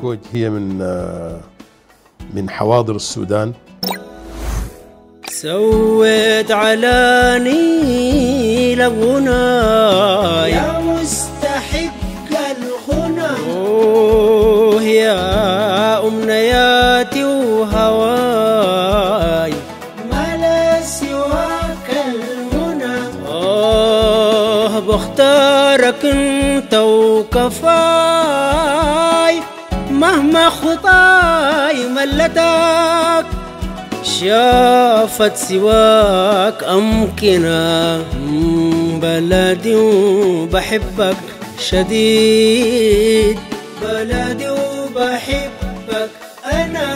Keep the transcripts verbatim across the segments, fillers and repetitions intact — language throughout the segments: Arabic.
كركوج هي من من حواضر السودان. سويت على نيل غناي يا مستحق الغنى، أوه يا أمنياتي وهواي ما لا سواك المنى. آه بختارك انت وكفاي، مهما خطاي ملتك شافت سواك أمكنة. بلدي وبحبك شديد، بلدي وبحبك أنا.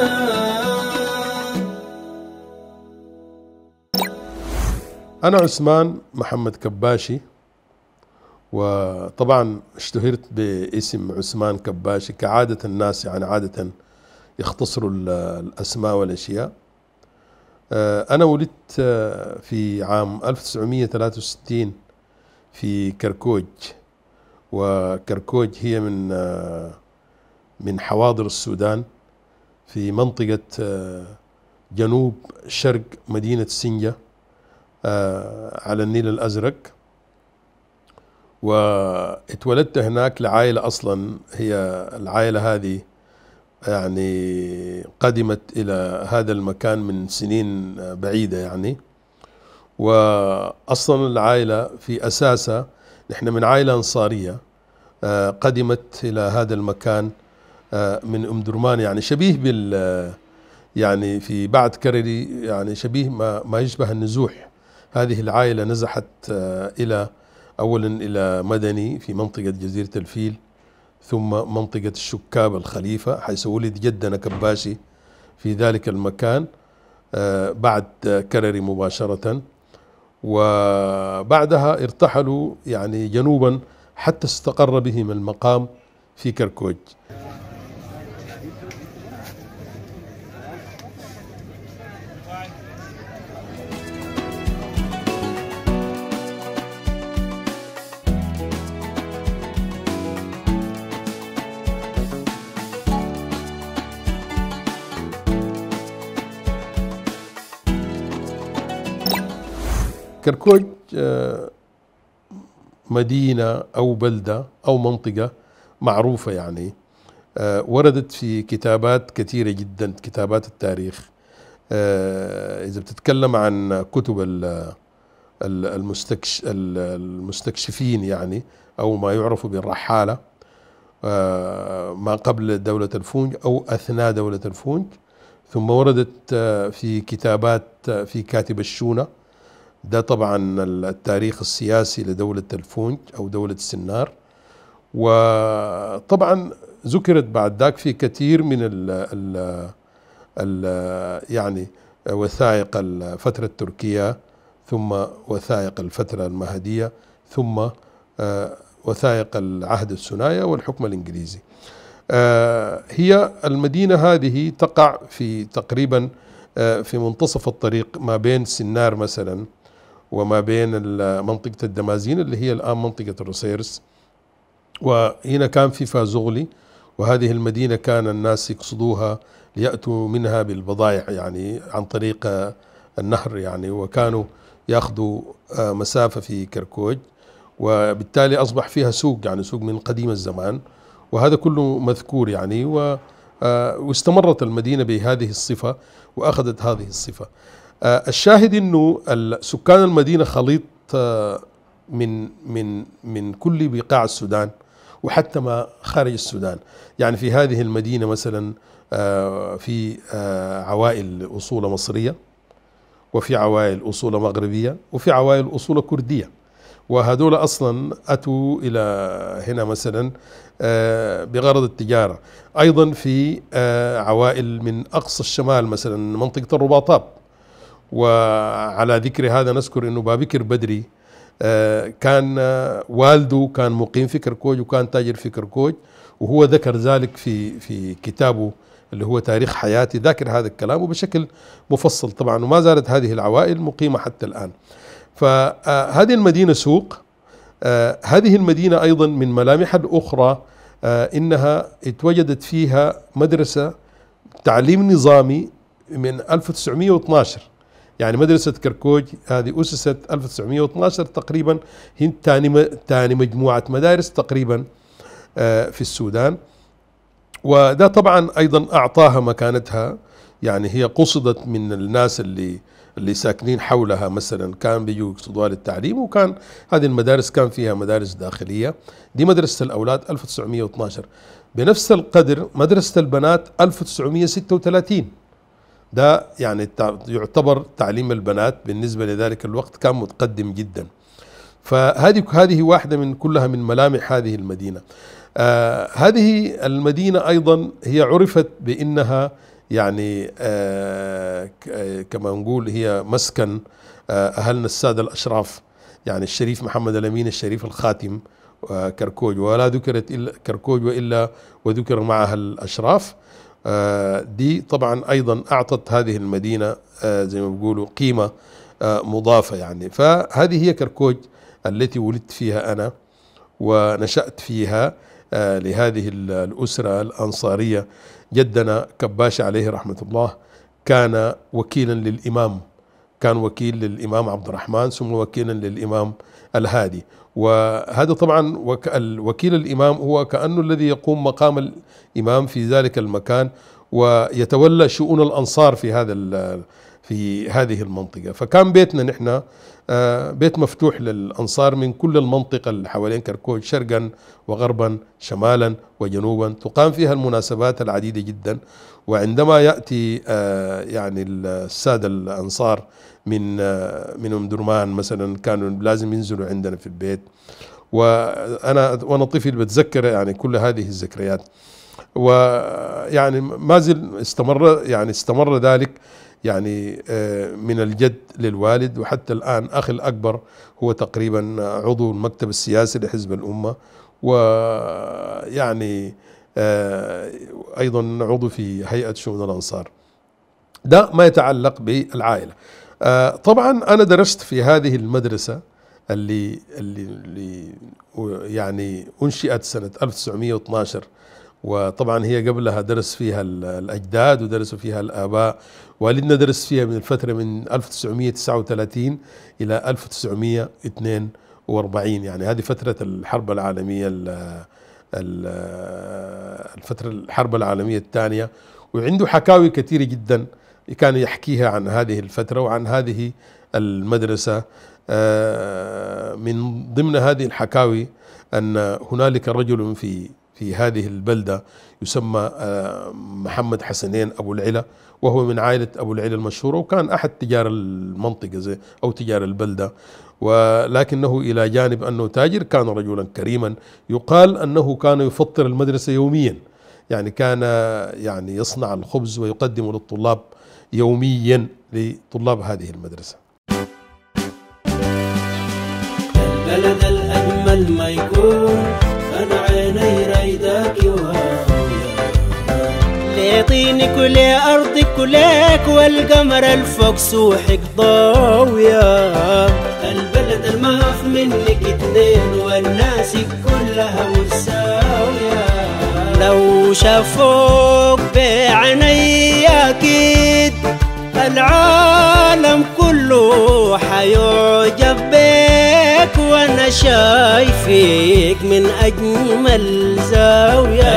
أنا عثمان محمد كباشي، وطبعا اشتهرت باسم عثمان كباشي كعادة الناس، يعني عادة يختصروا الأسماء والأشياء. أنا ولدت في عام ألف وتسعمئة وثلاثة وستين في كركوج، وكركوج هي من من حواضر السودان في منطقة جنوب شرق مدينة سنجة على النيل الأزرق. واتولدت هناك لعائلة أصلا، هي العائلة هذه يعني قدمت إلى هذا المكان من سنين بعيدة يعني. وأصلا العائلة في أساسها نحن من عائلة أنصارية قدمت إلى هذا المكان من أم درمان، يعني شبيه بال يعني في بعد كرري، يعني شبيه ما, ما يشبه النزوح. هذه العائلة نزحت إلى أولا إلى مدني في منطقة جزيرة الفيل، ثم منطقة الشكاب الخليفة حيث ولد جدنا كباشي في ذلك المكان بعد كرري مباشرة. وبعدها ارتحلوا يعني جنوبا حتى استقر بهم المقام في كركوج. كركوج مدينة أو بلدة أو منطقة معروفة، يعني وردت في كتابات كثيرة جدا، كتابات التاريخ. إذا بتتكلم عن كتب المستكشفين يعني، أو ما يعرف بالرحالة ما قبل دولة الفونج أو أثناء دولة الفونج، ثم وردت في كتابات في كاتب الشونة، ده طبعا التاريخ السياسي لدولة الفونج أو دولة السنار. وطبعا ذكرت بعد ذاك في كثير من ال ال ال يعني وثائق الفترة التركية، ثم وثائق الفترة المهدية، ثم وثائق العهد الثنائي والحكم الإنجليزي. هي المدينة هذه تقع في تقريبا في منتصف الطريق ما بين سنار مثلا وما بين منطقة الدمازين اللي هي الآن منطقة الروسيرس. وهنا كان في فازغلي، وهذه المدينة كان الناس يقصدوها ليأتوا منها بالبضائع يعني عن طريق النهر يعني، وكانوا يأخذوا مسافة في كركوج، وبالتالي أصبح فيها سوق، يعني سوق من قديم الزمان، وهذا كله مذكور يعني. واستمرت المدينة بهذه الصفة وأخذت هذه الصفة. الشاهد انه سكان المدينة خليط من من من كل بقاع السودان وحتى ما خارج السودان. يعني في هذه المدينة مثلا في عوائل أصول مصرية، وفي عوائل أصول مغربية، وفي عوائل أصول كردية، وهذول أصلا أتوا إلى هنا مثلا بغرض التجارة. أيضا في عوائل من أقصى الشمال مثلا منطقة الرباطاب. وعلى ذكر هذا نذكر أنه بابكر بدري كان والده كان مقيم في كركوج وكان تاجر في كركوج، وهو ذكر ذلك في في كتابه اللي هو تاريخ حياتي، ذاكر هذا الكلام وبشكل مفصل طبعا. وما زالت هذه العوائل مقيمة حتى الآن. فهذه المدينة سوق. هذه المدينة أيضا من ملامحها الأخرى إنها اتوجدت فيها مدرسة تعليم نظامي من ألف وتسعمئة واثني عشر. يعني مدرسة كركوج هذه أسست ألف وتسعمئة واثني عشر تقريبا، هي ثاني ثاني مجموعة مدارس تقريبا في السودان. وده طبعا أيضا أعطاها مكانتها، يعني هي قصدت من الناس اللي اللي ساكنين حولها، مثلا كان بيجوا يقصدوها للتعليم، وكان هذه المدارس كان فيها مدارس داخلية. دي مدرسة الأولاد ألف وتسعمئة واثني عشر. بنفس القدر مدرسة البنات ألف وتسعمئة وستة وثلاثين، ده يعني يعتبر تعليم البنات بالنسبة لذلك الوقت كان متقدم جدا. فهذه هذه واحدة من كلها من ملامح هذه المدينة. آه هذه المدينة أيضا هي عرفت بأنها يعني آه كما نقول هي مسكن آه أهلنا السادة الأشراف، يعني الشريف محمد الأمين الشريف الخاتم آه كركوج، ولا ذكرت إلا كركوج وإلا وذكر معها الأشراف. آه دي طبعا أيضا أعطت هذه المدينة آه زي ما بيقولوا قيمة آه مضافة يعني. فهذه هي كركوج التي ولدت فيها أنا ونشأت فيها آه لهذه الأسرة الأنصارية. جدنا كباش عليه رحمة الله كان وكيلا للإمام، كان وكيل للإمام عبد الرحمن ثم وكيلا للإمام الهادي. وهذا طبعا وكيل الإمام هو كأنه الذي يقوم مقام الإمام في ذلك المكان ويتولى شؤون الأنصار في هذا في هذه المنطقة. فكان بيتنا نحن بيت مفتوح للأنصار من كل المنطقة اللي حوالين كركوج، شرقا وغربا شمالا وجنوبا، تقام فيها المناسبات العديدة جدا. وعندما يأتي يعني السادة الأنصار من من أم درمان مثلا كانوا لازم ينزلوا عندنا في البيت. وأنا وأنا طفل بتذكر يعني كل هذه الذكريات، ويعني ما زل استمر يعني استمر ذلك يعني من الجد للوالد، وحتى الآن أخي الأكبر هو تقريبا عضو المكتب السياسي لحزب الأمة، ويعني أيضا عضو في هيئة شؤون الأنصار. ده ما يتعلق بالعائلة. طبعا أنا درست في هذه المدرسة اللي اللي, اللي يعني أنشئت سنة ألف وتسعمئة واثني عشر، وطبعا هي قبلها درس فيها الأجداد ودرسوا فيها الآباء. والدنا درس فيها من الفترة من ألف وتسعمئة وتسعة وثلاثين إلى ألف وتسعمئة واثنين وأربعين، يعني هذه فترة الحرب العالمية الفترة الحرب العالمية الثانية. وعنده حكاوي كثيرة جدا كان يحكيها عن هذه الفترة وعن هذه المدرسة. من ضمن هذه الحكاوي أن هنالك رجل في في هذه البلدة يسمى محمد حسنين أبو العلا، وهو من عائلة أبو العلا المشهورة، وكان أحد تجار المنطقة زي أو تجار البلدة، ولكنه إلى جانب أنه تاجر كان رجلا كريما. يقال أنه كان يفطر المدرسة يوميا، يعني كان يعني يصنع الخبز ويقدم للطلاب يوميا لطلاب هذه المدرسة. البلد الأجمل ما يكون أنا عيني رايداك ليطيني كل أرضك كلك والقمر الفوق سوحك ضاوية. البلد الماف منك اتنين والناس كلها متساوية، لو شافوك بعيني أكيد العالم كله حيعجب بك، وانا شايفك من اجمل زاوية.